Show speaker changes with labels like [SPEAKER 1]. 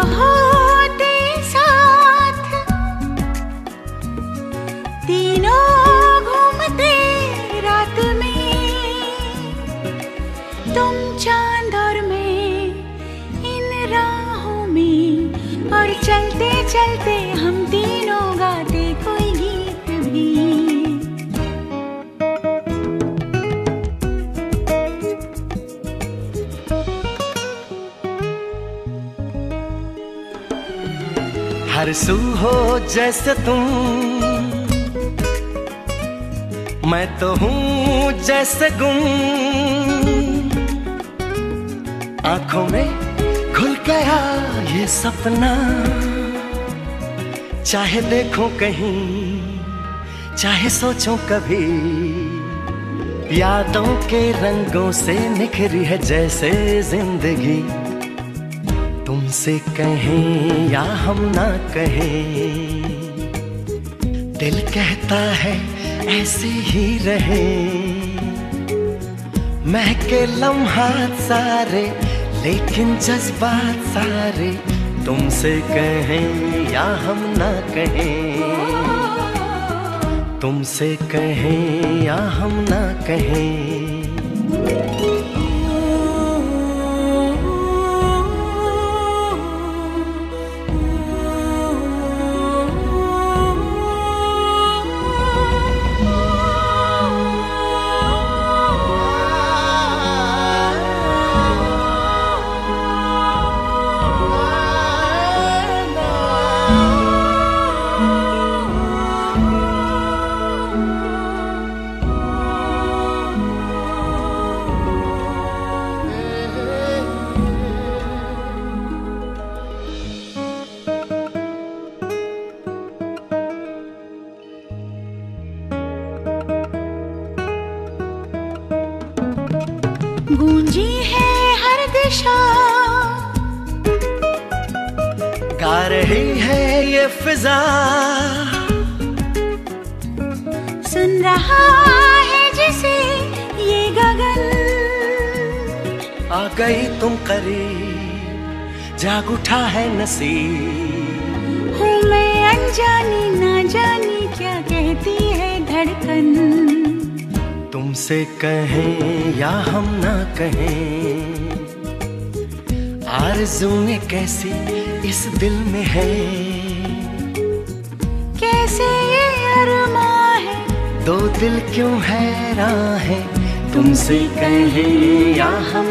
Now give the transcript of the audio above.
[SPEAKER 1] होते साथ तीनों घूमते रात में, तुम चांद और मैं इन राहों में, और चलते चलते हम तीनों गाते कोई गीत भी।
[SPEAKER 2] हर सू हो जैसे तुम, मैं तो हूँ जैसे गुम, आंखों में खुल गया ये सपना, चाहे देखूं कहीं चाहे सोचूं कभी, यादों के रंगों से निखरी है जैसे जिंदगी। तुमसे कहें या हम ना कहें, दिल कहता है ऐसे ही रहे, महके लम्हात सारे लेकिन जज्बात सारे, तुमसे कहें या हम ना कहें, तुमसे कहें या हम ना कहें।
[SPEAKER 1] गूंजी है हर दिशा,
[SPEAKER 2] गा रही है ये फिजा,
[SPEAKER 1] सुन रहा है जिसे ये गगन,
[SPEAKER 2] आ गई तुम करीब जाग उठा है नसीब,
[SPEAKER 1] हूँ मैं अनजानी ना जानी क्या कहती है धड़कन।
[SPEAKER 2] तुमसे कहें या हम ना कहें, आरज़ूएं कैसी इस दिल में है,
[SPEAKER 1] कैसे ये अरमां है
[SPEAKER 2] दो दिल क्यों हैरान है। तुमसे कहें या हम